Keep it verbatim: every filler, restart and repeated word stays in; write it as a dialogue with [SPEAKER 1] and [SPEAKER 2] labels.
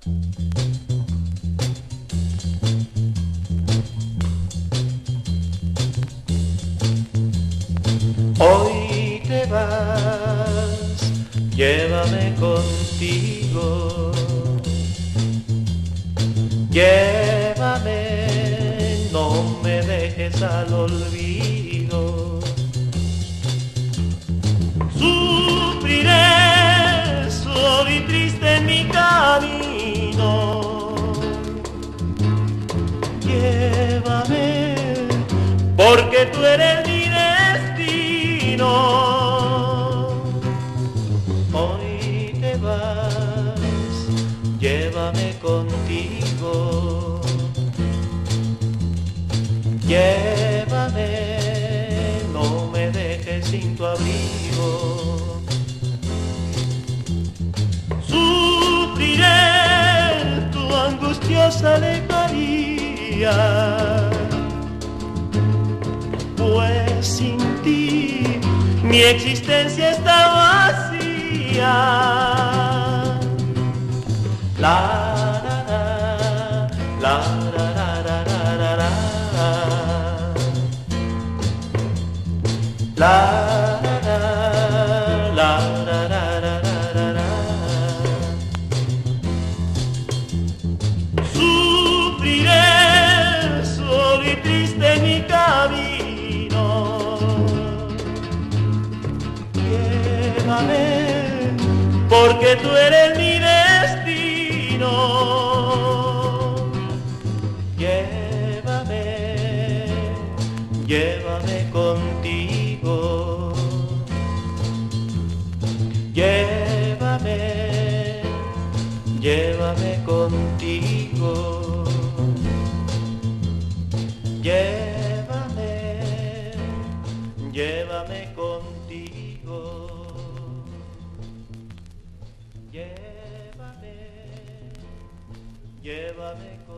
[SPEAKER 1] Hoy te vas, llévame contigo, llévame, no me dejes al olvido. Sufriré solo y triste en mi camino, llévame, porque tú eres mi destino. Hoy te vas, llévame contigo, llévame, no me dejes sin tu abrigo. Sufriré tu angustiosa lejanía, pues sin ti mi existencia está vacía. La la la la la la la la la la la la la. Sufriré solo y triste en mi camino, llévame, porque tú eres mi destino. Llévame, llévame contigo, llévame, llévame contigo, llévame, llévame contigo, llévame, llévame contigo.